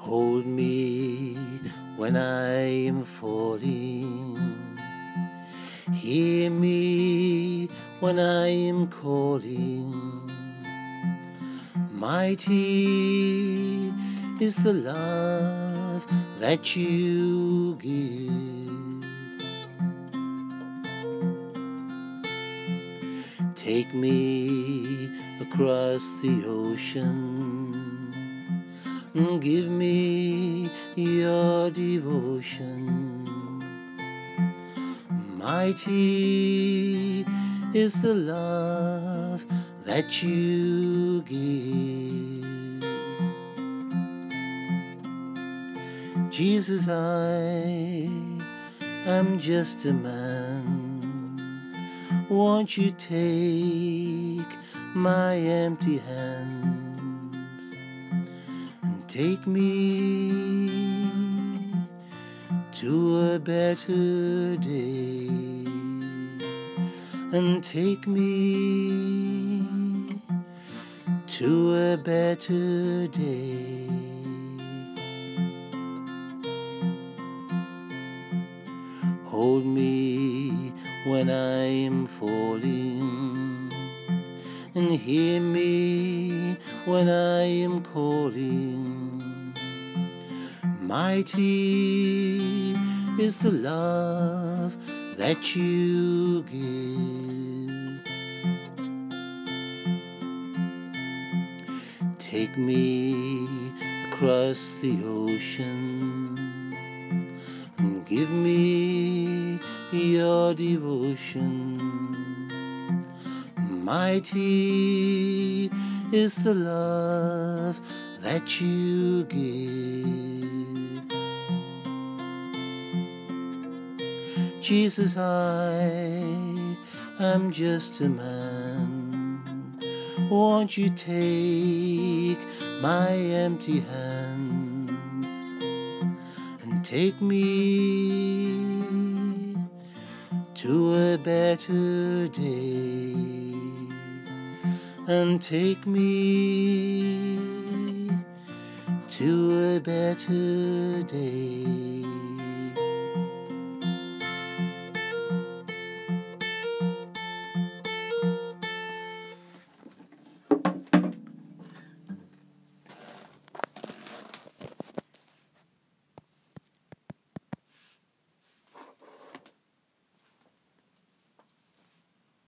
Hold me when I am falling. Hear me when I am calling. Mighty is the love that you give. Take me across the ocean. Give me your devotion. Mighty is the love that you give. Jesus, I am just a man. Won't you take my empty hands and take me to a better day, and take me to a better day. Hold me when I am falling, and hear me when I am calling. Mighty is the love that you give. Take me across the ocean and give me your devotion. Mighty is the love that you give. Jesus, I am just a man. Won't you take my empty hands and take me to a better day, and take me to a better day.